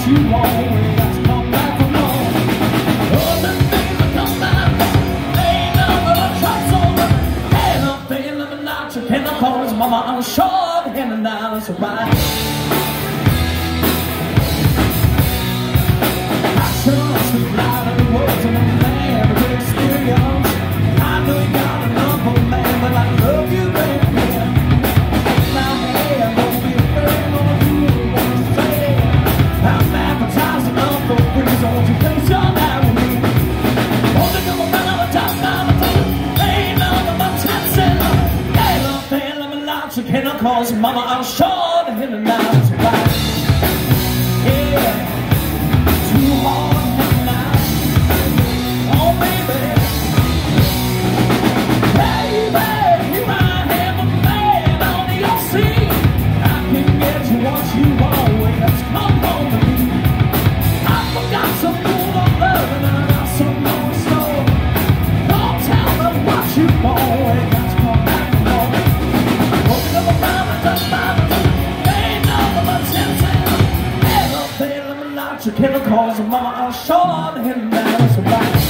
what you want when you got to come back from home. Other things will come back, ain't nothing but trouble over. Ain't nothing let me knock your chemicals, mama, I'm sure the hand and down is right. Actions with light of the words and a man with experience. I know you got a number, man, but I love you, baby. Now, hey, don't be afraid, gonna do what you say. I'm advertised enough for free, so won't you place your eye with me? Won't you come around the top down the thing? Ain't nothing but chances. Hey, love, man, let me launch your chemicals, mama, I'm sure the hidden now is right. Yeah, too hard. Chemicals, mama, I'm sure I'm hitting down, so right.